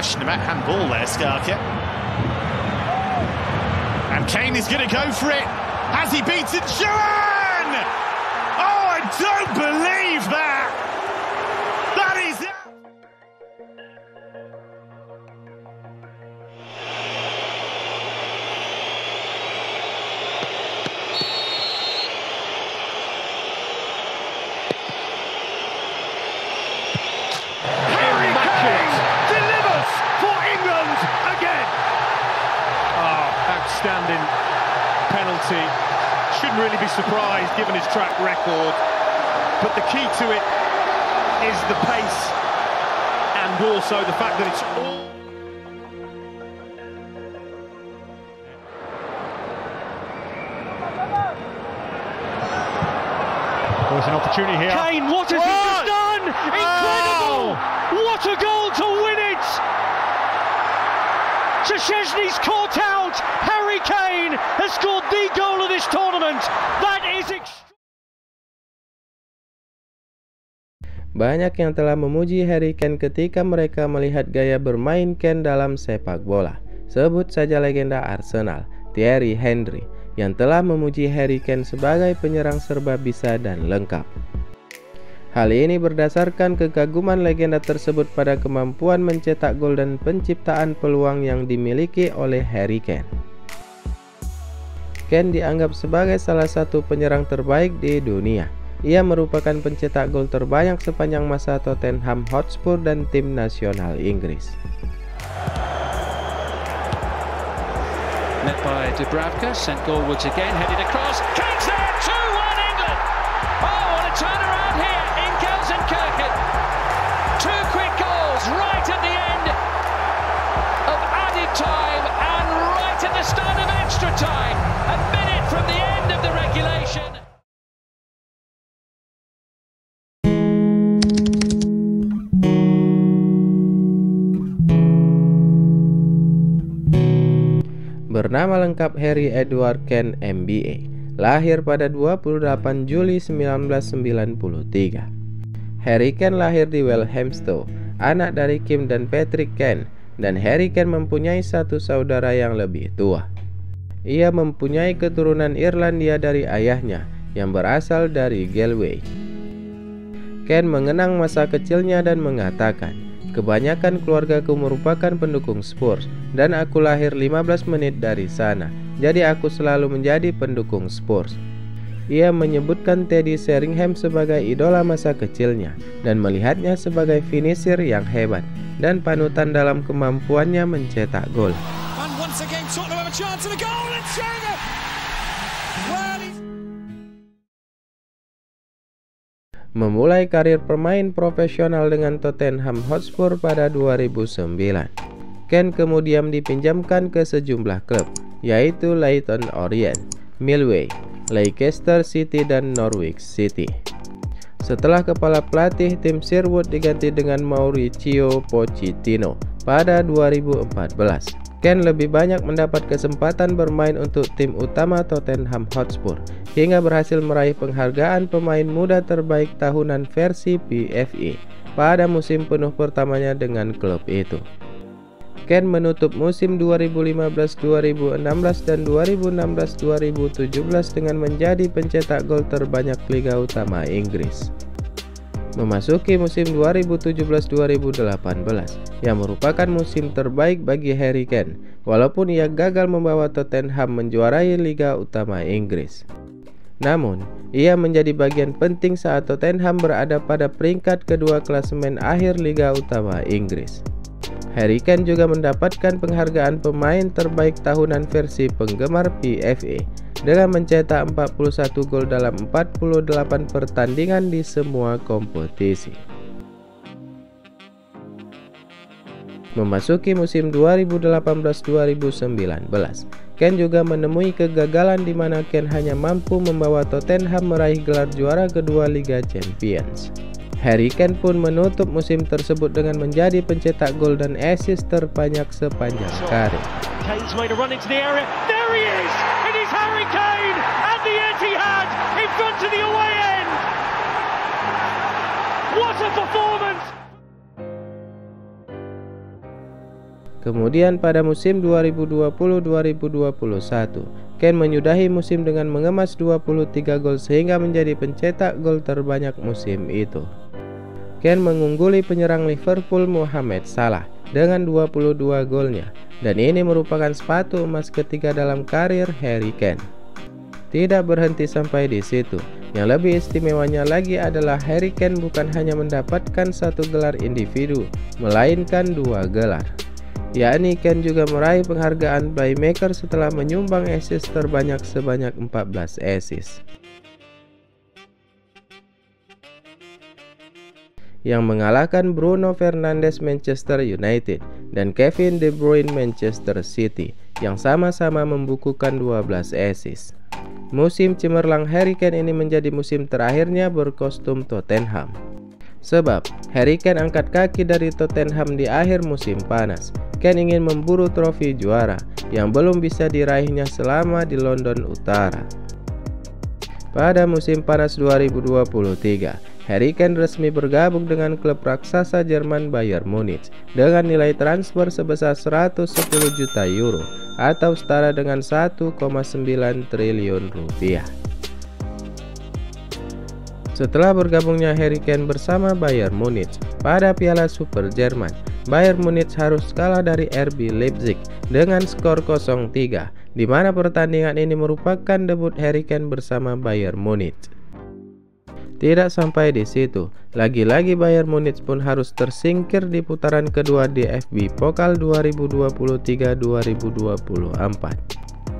question about handball there, Skarke. And Kane is going to go for it as he beats it. Joan! Oh, I don't believe that! That is it! Harry Kane delivers for England again! Oh, outstanding penalty. Shouldn't really be surprised given his track record, but the key to it is the pace and also the fact that it's all... There's an opportunity here. Kane, what has he just done? Incredible! What a goal to win it! Szczesny's caught out. Harry Kane has scored the goal of this tournament. That is Banyak yang telah memuji Harry Kane ketika mereka melihat gaya bermain Kane dalam sepak bola. Sebut saja legenda Arsenal, Thierry Henry, yang telah memuji Harry Kane sebagai penyerang serba bisa dan lengkap. Hal ini berdasarkan kekaguman legenda tersebut pada kemampuan mencetak gol dan penciptaan peluang yang dimiliki oleh Harry Kane. Kane dianggap sebagai salah satu penyerang terbaik di dunia. Ia merupakan pencetak gol terbanyak sepanjang masa Tottenham Hotspur dan tim nasional Inggris. Met by Dubravka, sent goalwards again, headed across. Kane's there, 2-1 England. Oh, what a turnaround here in Gelsenkirchen. Two quick goals right at the end of added time and right at the start of extra time. A minute from the end of the regulation. Bernama lengkap Harry Edward Kane MBA, lahir pada 28 Juli 1993. Harry Kane lahir di Walthamstow, anak dari Kim dan Patrick Kane, dan Harry Kane mempunyai satu saudara yang lebih tua. Ia mempunyai keturunan Irlandia dari ayahnya, yang berasal dari Galway. Kane mengenang masa kecilnya dan mengatakan, "Kebanyakan keluargaku merupakan pendukung Spurs, dan aku lahir 15 menit dari sana, jadi aku selalu menjadi pendukung Spurs." Ia menyebutkan Teddy Sheringham sebagai idola masa kecilnya, dan melihatnya sebagai finisher yang hebat, dan panutan dalam kemampuannya mencetak gol. Memulai karir pemain profesional dengan Tottenham Hotspur pada 2009. Kane kemudian dipinjamkan ke sejumlah klub, yaitu Leyton Orient, Millwall, Leicester City, dan Norwich City. Setelah kepala pelatih, tim Sherwood diganti dengan Mauricio Pochettino pada 2014. Kane lebih banyak mendapat kesempatan bermain untuk tim utama Tottenham Hotspur, hingga berhasil meraih penghargaan pemain muda terbaik tahunan versi PFA pada musim penuh pertamanya dengan klub itu. Kane menutup musim 2015-2016 dan 2016-2017 dengan menjadi pencetak gol terbanyak Liga Utama Inggris. Memasuki musim 2017-2018 yang merupakan musim terbaik bagi Harry Kane, walaupun ia gagal membawa Tottenham menjuarai Liga Utama Inggris. Namun, ia menjadi bagian penting saat Tottenham berada pada peringkat kedua klasemen akhir Liga Utama Inggris. Harry Kane juga mendapatkan penghargaan pemain terbaik tahunan versi penggemar PFA dengan mencetak 41 gol dalam 48 pertandingan di semua kompetisi. Memasuki musim 2018-2019, Kane juga menemui kegagalan di mana Kane hanya mampu membawa Tottenham meraih gelar juara kedua Liga Champions. Harry Kane pun menutup musim tersebut dengan menjadi pencetak gol dan assist terbanyak sepanjang karir. Kane's made a run into the area. There he is! It is Harry Kane at the Etihad in front of the away end. What a performance! Kemudian pada musim 2020-2021, Kane menyudahi musim dengan mengemas 23 gol sehingga menjadi pencetak gol terbanyak musim itu. Kane mengungguli penyerang Liverpool Mohamed Salah dengan 22 golnya, dan ini merupakan sepatu emas ketiga dalam karir Harry Kane. Tidak berhenti sampai di situ. Yang lebih istimewanya lagi adalah Harry Kane bukan hanya mendapatkan satu gelar individu, melainkan 2 gelar. Yakni Kane juga meraih penghargaan playmaker setelah menyumbang assist terbanyak sebanyak 14 assist. Yang mengalahkan Bruno Fernandes Manchester United dan Kevin De Bruyne Manchester City yang sama-sama membukukan 12 assist. Musim cemerlang Harry Kane ini menjadi musim terakhirnya berkostum Tottenham. Sebab Harry Kane angkat kaki dari Tottenham di akhir musim panas. Kane ingin memburu trofi juara yang belum bisa diraihnya selama di London Utara. Pada musim panas 2023, Harry Kane resmi bergabung dengan klub raksasa Jerman Bayern Munich dengan nilai transfer sebesar 110 juta euro atau setara dengan 1,9 triliun rupiah. Setelah bergabungnya Harry Kane bersama Bayern Munich pada Piala Super Jerman, Bayern Munich harus kalah dari RB Leipzig dengan skor 0-3, di mana pertandingan ini merupakan debut Harry Kane bersama Bayern Munich. Tidak sampai di situ, lagi-lagi Bayern Munich pun harus tersingkir di putaran kedua DFB Pokal 2023-2024.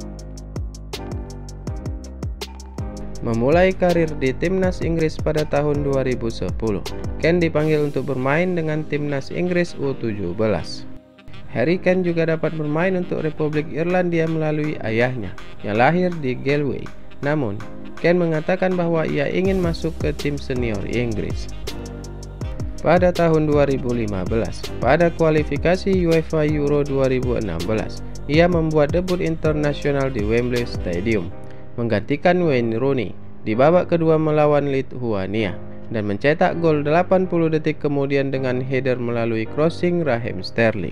Memulai karir di timnas Inggris pada tahun 2010, Kane dipanggil untuk bermain dengan timnas Inggris U17. Harry Kane juga dapat bermain untuk Republik Irlandia melalui ayahnya yang lahir di Galway. Namun, Kane mengatakan bahwa ia ingin masuk ke tim senior Inggris. Pada tahun 2015, pada kualifikasi UEFA Euro 2016, ia membuat debut internasional di Wembley Stadium, menggantikan Wayne Rooney di babak kedua melawan Lithuania dan mencetak gol 80 detik kemudian dengan header melalui crossing Raheem Sterling.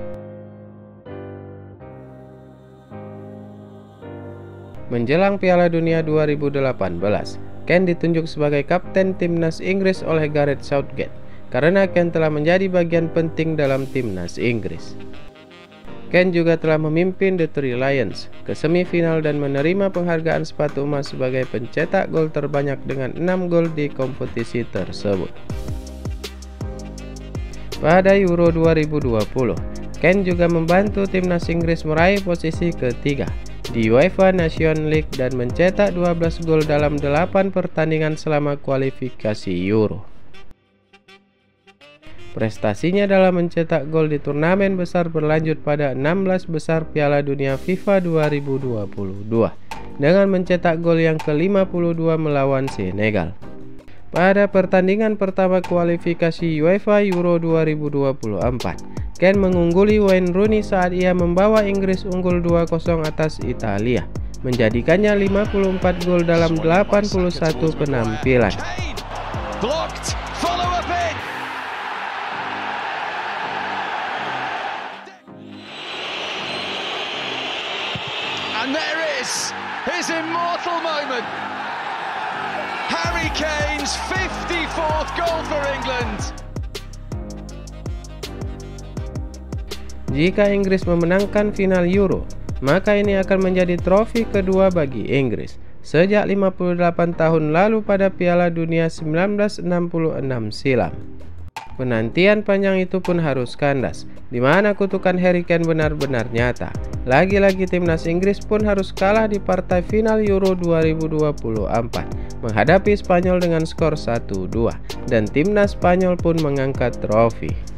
Menjelang Piala Dunia 2018, Kane ditunjuk sebagai kapten timnas Inggris oleh Gareth Southgate karena Kane telah menjadi bagian penting dalam timnas Inggris. Kane juga telah memimpin The Three Lions ke semifinal dan menerima penghargaan sepatu emas sebagai pencetak gol terbanyak dengan 6 gol di kompetisi tersebut. Pada Euro 2020, Kane juga membantu timnas Inggris meraih posisi ketiga di UEFA Nations League dan mencetak 12 gol dalam 8 pertandingan selama kualifikasi Euro. Prestasinya dalam mencetak gol di turnamen besar berlanjut pada 16 besar Piala Dunia FIFA 2022 dengan mencetak gol yang ke-52 melawan Senegal. Pada pertandingan pertama kualifikasi UEFA Euro 2024, Kane mengungguli Wayne Rooney saat ia membawa Inggris unggul 2-0 atas Italia, menjadikannya 54 gol dalam 81 penampilan. And there is his immortal moment. Harry Kane's 54th goal for England. Jika Inggris memenangkan final Euro, maka ini akan menjadi trofi kedua bagi Inggris sejak 58 tahun lalu pada Piala Dunia 1966 silam. Penantian panjang itu pun harus kandas, di mana kutukan Harry Kane benar-benar nyata. Lagi-lagi timnas Inggris pun harus kalah di partai final Euro 2024 menghadapi Spanyol dengan skor 1-2 dan timnas Spanyol pun mengangkat trofi.